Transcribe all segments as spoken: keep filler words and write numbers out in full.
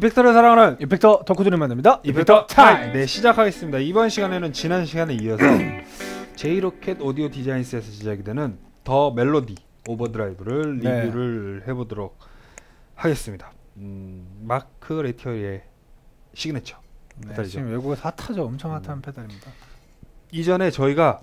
이펙터를 사랑하는 이펙터 덕후들을 만납니다. 이펙터 타임! 네, 시작하겠습니다. 이번 시간에는 지난 시간에 이어서 제이로켓 오디오 디자인스에서 제작이 되는 더 멜로디 오버드라이브를 네. 리뷰를 해보도록 하겠습니다. 음, 마크 레티어의 시그니처 네, 페달이죠. 지금 외국에서 핫하죠. 엄청 핫한 음. 페달입니다. 이전에 저희가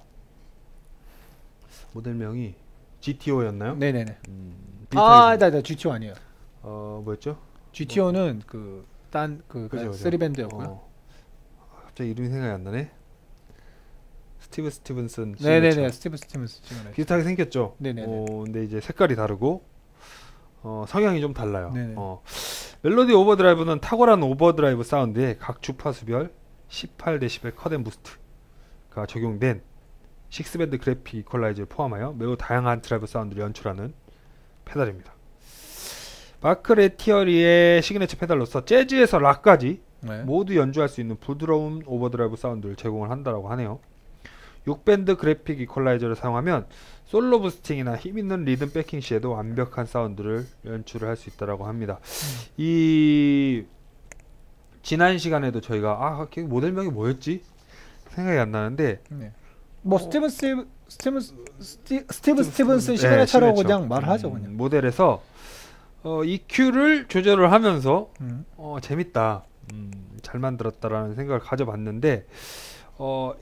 모델명이 지티오였나요? 네네네. 음, 아, 나, 나 지티오 아니에요. 어, 뭐였죠? 지티오는 그 딴 그 그죠, 그죠. 쓰리 밴드였고요. 어, 갑자기 이름이 생각이 안 나네. 스티브 스티븐슨. 네네네. 시그니처. 스티브 스티븐스 찍어내. 비슷하게 생겼죠. 네네네. 어, 근데 이제 색깔이 다르고 어, 성향이 좀 달라요. 네네. 어, 멜로디 오버드라이브는 탁월한 오버드라이브 사운드에 각 주파수별 십팔 데시벨 컷앤 부스트가 적용된 식스밴드 그래픽 이퀄라이저를 포함하여 매우 다양한 드라이브 사운드를 연출하는 페달입니다. 마크 레티어리의 시그니처 페달로서 재즈에서 락까지 네. 모두 연주할 수 있는 부드러운 오버드라이브 사운드를 제공을 한다고 하네요. 육 밴드 그래픽 이퀄라이저를 사용하면 솔로 부스팅이나 힘있는 리듬 백킹 시에도 완벽한 사운드를 연출을 할 수 있다고 합니다. 음. 이 지난 시간에도 저희가 아 모델명이 뭐였지? 생각이 안 나는데 네. 뭐 어. 스티븐 스티브 스티븐 스티, 스티브 스티븐슨 시그니처라고 네, 그냥 말하죠. 음, 그냥. 모델에서 어, 이큐를 조절을 하면서 음. 어, 재밌다, 음, 잘 만들었다라는 생각을 가져봤는데 어,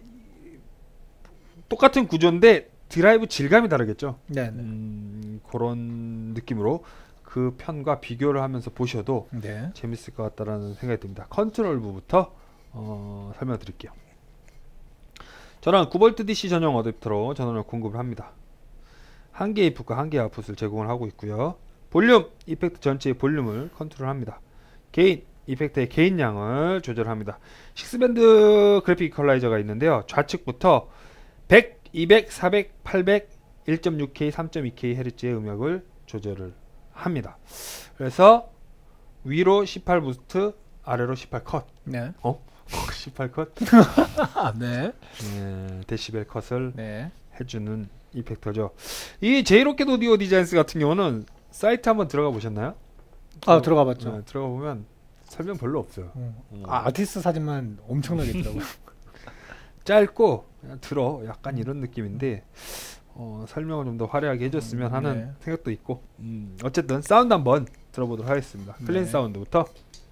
똑같은 구조인데 드라이브 질감이 다르겠죠. 네. 음, 그런 느낌으로 그 편과 비교를 하면서 보셔도 네. 재밌을 것 같다라는 생각이 듭니다. 컨트롤부부터 어, 설명드릴게요. 저는 구 볼트 디씨 전용 어댑터로 전원을 공급을 합니다. 한 개의 인풋과 한 개의 아웃풋을 제공을 하고 있고요. 볼륨, 이펙트 전체의 볼륨을 컨트롤합니다. 게인, 이펙트의 게인량을 조절합니다. 식스밴드 그래픽 이퀄라이저가 있는데요. 좌측부터 백, 이백, 사백, 팔백, 일 점 육 케이, 삼 점 이 케이 헤르츠의 음역을 조절을 합니다. 그래서 위로 십팔 부스트, 아래로 십팔 컷. 네. 어? 십팔 컷? 네. 네, 데시벨 컷을 네. 해주는 이펙터죠. 이 제이로켓 오디오 디자인스 같은 경우는 사이트 한번 들어가 보셨나요? 아, 들어가 봤죠. 네, 들어가 보면 설명 별로 없어요. 음. 음. 아, 아티스트 사진만 엄청나게 있더라고요. 짧고 그냥 들어 약간 이런 느낌인데 어, 설명을 좀 더 화려하게 해줬으면 음, 하는 네. 생각도 있고 음, 어쨌든 사운드 한번 들어보도록 하겠습니다. 클린 네. 사운드부터.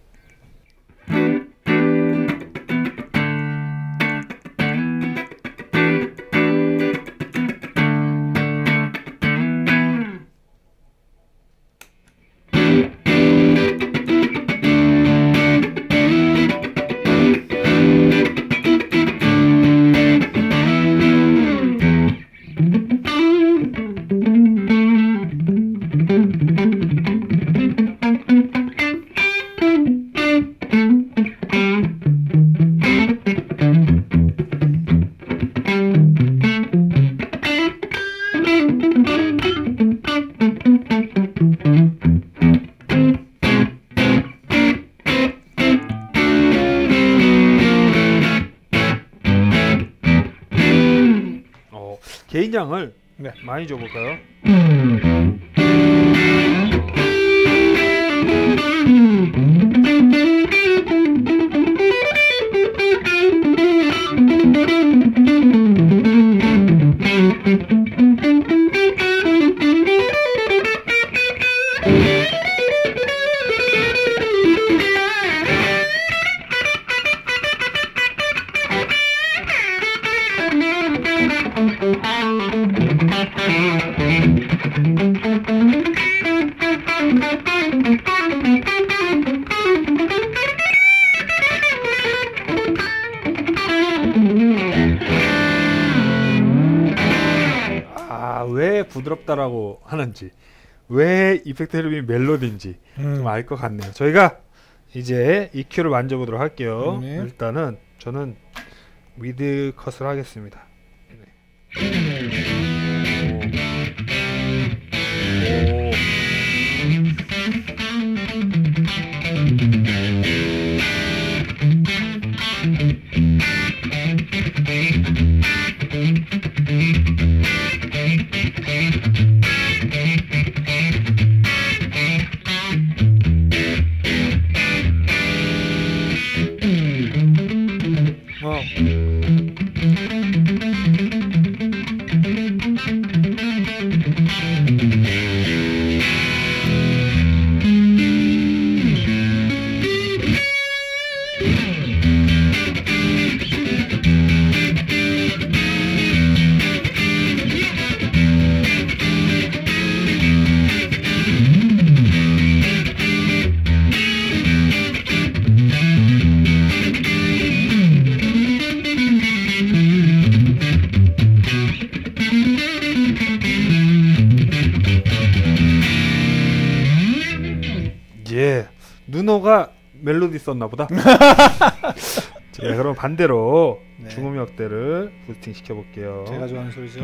게인량을 네. 많이 줘볼까요? 아, 왜 부드럽다라고 하는지, 왜 이펙트 이름이 멜로디인지 음. 좀 알 것 같네요. 저희가 이제 이큐를 만져보도록 할게요. 네. 일단은 저는 미드 컷을 하겠습니다. 오. 오. 어. 예, 누노가 멜로디 썼나 보다. 자, 그럼 반대로 네. 중음역대를 부스팅 시켜볼게요. 제가 좋아하는 소리죠.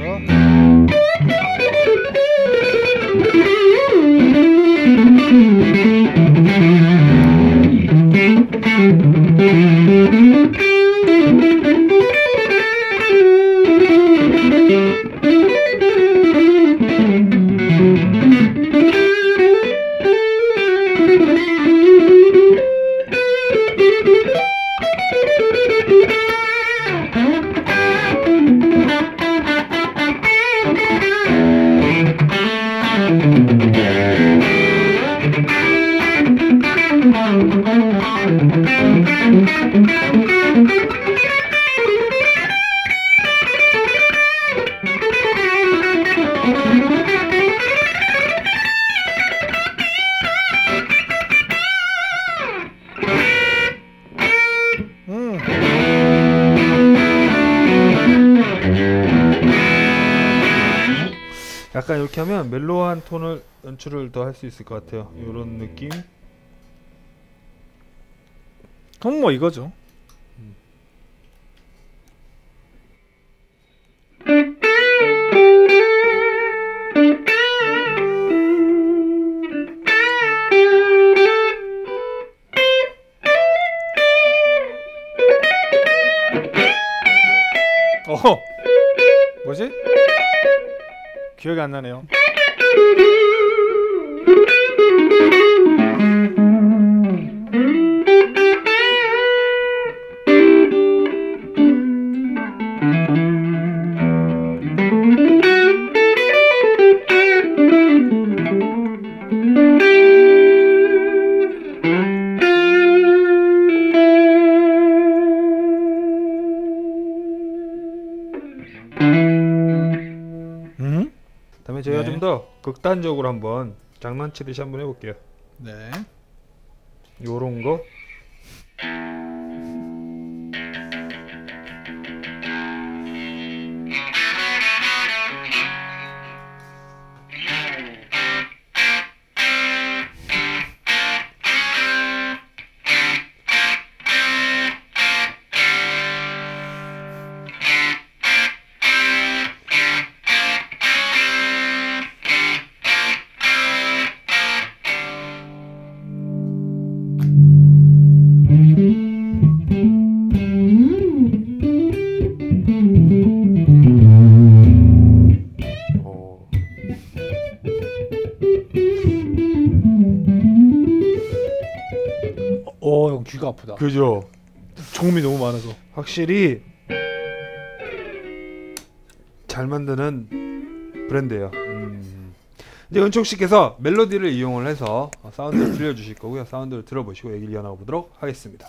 음. 약간 이렇게 하면 멜로한 톤을 연출을 더 할 수 있을 것 같아요. 이런 느낌. 그럼 뭐 이거죠. 어, 뭐지? 기억이 안 나네요. 음? 그다음에 저희가 네. 좀 더 극단적으로 한번 장난치듯이 한번 해볼게요. 네. 요런 거. 어, 어, 형 귀가 아프다. 그죠. 종음이 너무 많아서. 확실히 잘 만드는 브랜드예요. 음. 이제 은총 씨께서 멜로디를 이용을 해서 사운드를 들려주실 거고요. 사운드를 들어보시고 얘기를 이어나가 보도록 하겠습니다.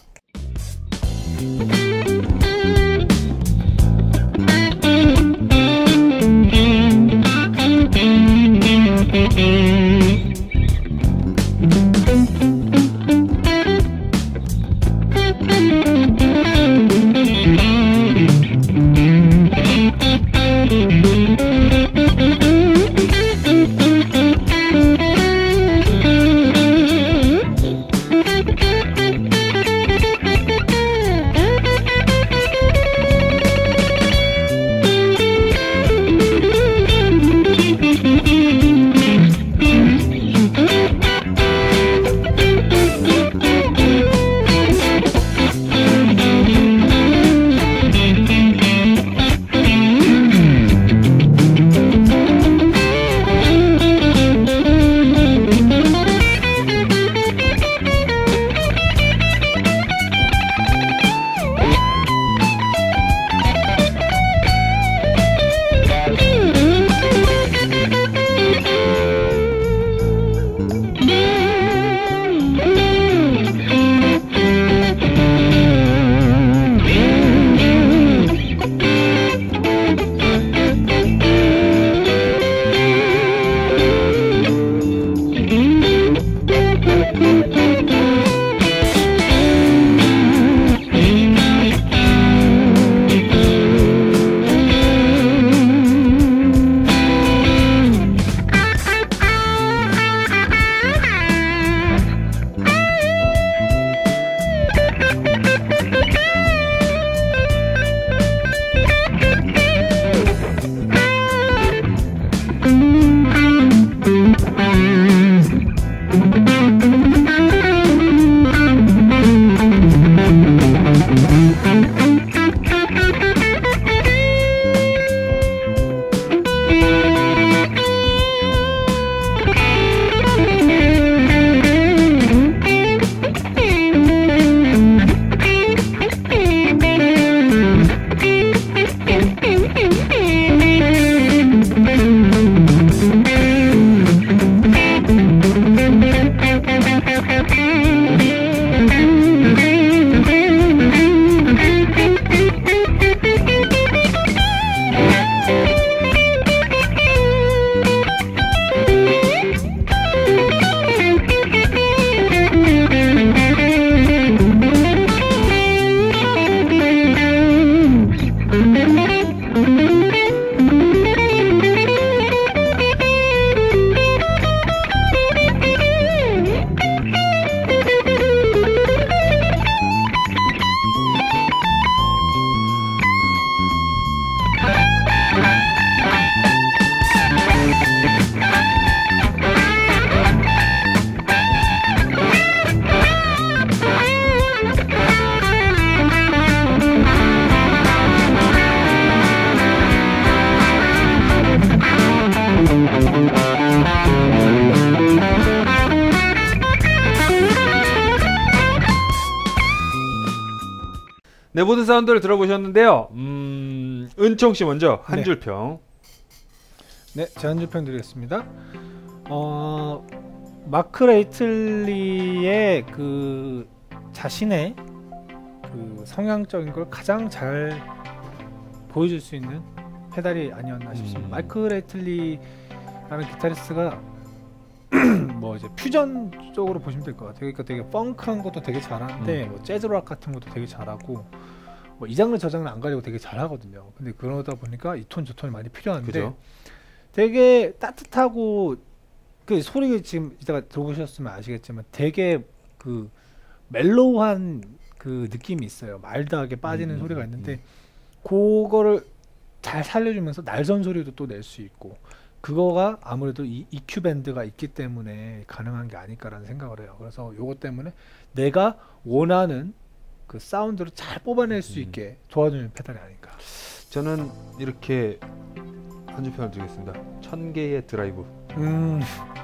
네, 모든 사운드를 들어보셨는데요. 음, 은총 씨 먼저 한 네. 줄 평. 네, 제 한 줄 평 드리겠습니다. 어, 마크 레이틀리의 그 자신의 그 성향적인 걸 가장 잘 보여줄 수 있는 페달이 아니었나 싶습니다. 음. 마크 레이틀리라는 기타리스트가 뭐 이제 퓨전 쪽으로 보시면 될 것 같아요. 그러니까 되게 펑크한 것도 되게 잘하는데 음. 뭐 재즈락 같은 것도 되게 잘하고 뭐 이 장르 저 장르 안 가리고 되게 잘하거든요. 근데 그러다 보니까 이 톤 저 톤이 많이 필요한데 그죠? 되게 따뜻하고 그 소리 지금 이따가 들어보셨으면 아시겠지만 되게 그 멜로우한 그 느낌이 있어요. 마일드하게 빠지는 음, 소리가 음, 있는데 그거를 잘 살려주면서 날선 소리도 또 낼 수 있고 그거가 아무래도 이 이큐 밴드가 있기 때문에 가능한 게 아닐까라는 생각을 해요. 그래서 요것 때문에 내가 원하는 그 사운드를 잘 뽑아낼 수 음. 있게 도와주는 페달이 아닐까. 저는 이렇게 한 줄 평을 드리겠습니다. 천 개의 드라이브. 음,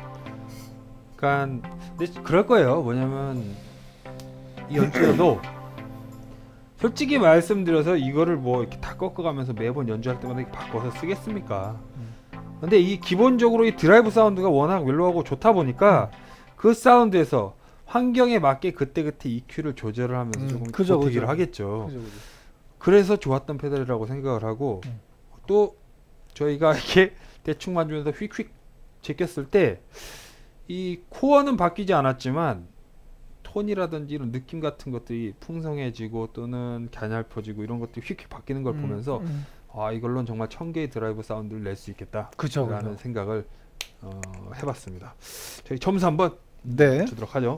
그러니까 근데 그럴 거예요. 뭐냐면 이 연주자도 솔직히 말씀드려서 이거를 뭐 이렇게 다 꺾어가면서 매번 연주할 때마다 이렇게 바꿔서 쓰겠습니까? 음. 근데 이 기본적으로 이 드라이브 사운드가 워낙 멜로우하고 좋다 보니까 그 사운드에서 환경에 맞게 그때그때 이큐를 조절을 하면서 음, 조금 그죠, 보태기를 그죠. 하겠죠. 그죠, 그죠. 그래서 좋았던 페달이라고 생각을 하고 음. 또 저희가 이렇게 대충 만지면서 휙휙 제꼈을 때 이 코어는 바뀌지 않았지만 톤이라든지 이런 느낌 같은 것들이 풍성해지고 또는 갸냘퍼지고 이런 것들이 휙휙 바뀌는 걸 음, 보면서 음. 아 이걸로는 정말 천 개의 드라이브 사운드를 낼 수 있겠다 그죠, 라는 그죠. 생각을 어, 해봤습니다. 저희 점수 한번 네. 주도록 하죠.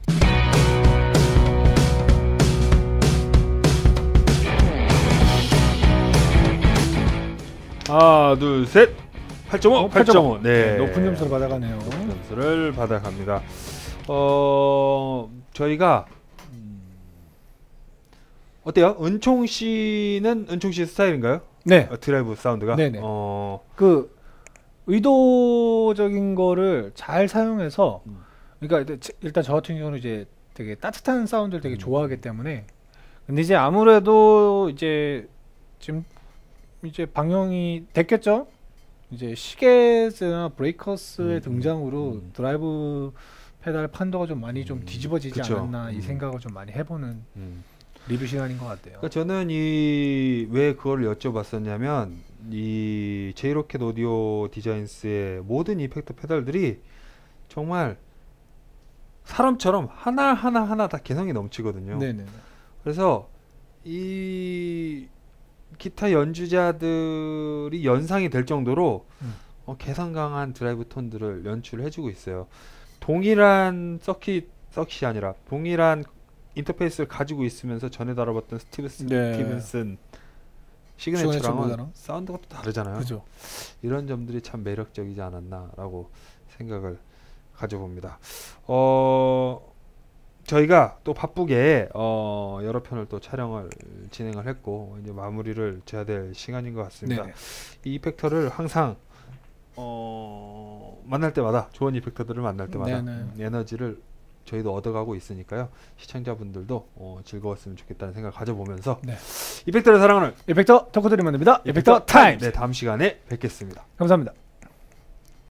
하나 둘셋 팔 점 오 어, 팔 점 오 네, 네 높은 점수를 받아가네요. 점수를 받아갑니다. 어 저희가 음, 어때요? 은총 씨는 은총 씨 스타일인가요? 네. 어, 드라이브 사운드가? 네네. 어, 그 의도적인 거를 잘 사용해서 음. 그러니까 일단 제- 일단 저 같은 경우는 이제 되게 따뜻한 사운드를 되게 음. 좋아하기 때문에 근데 이제 아무래도 이제 지금 이제 방영이 됐겠죠? 이제 시계즈나 브레이커스의 음, 등장으로 음. 드라이브 페달 판도가 좀 많이 좀 음, 뒤집어지지 그쵸. 않았나 이 음. 생각을 좀 많이 해보는 음. 리뷰 시간인 것 같아요. 그러니까 저는 이 왜 그걸 여쭤봤었냐면 이 제이로켓 오디오 디자인스의 모든 이펙터 페달들이 정말 사람처럼 하나 하나 하나 다 개성이 넘치거든요. 네네. 그래서 이 기타 연주자들이 연상이 될 정도로 음. 어, 개성 강한 드라이브 톤들을 연출을 해주고 있어요. 동일한 서킷 서킷이 아니라 동일한 인터페이스를 가지고 있으면서 전에 다뤄봤던 스티브 네. 스티븐슨 시그네처랑은 시그네처보다는? 사운드가 또 다르잖아요. 그죠. 이런 점들이 참 매력적이지 않았나라고 생각을 가져봅니다. 어, 저희가 또 바쁘게 어, 여러 편을 또 촬영을 진행을 했고 이제 마무리를 줘야 될 시간인 것 같습니다. 네네. 이 이펙터를 항상 어, 만날 때마다 좋은 이펙터들을 만날 때마다 네네. 음, 에너지를 저희도 얻어가고 있으니까요. 시청자분들도 어, 즐거웠으면 좋겠다는 생각을 가져보면서 네. 이펙터를 사랑하는 이펙터 덕후들이 만듭니다. 이펙터 타임. 네, 다음 시간에 뵙겠습니다. 감사합니다.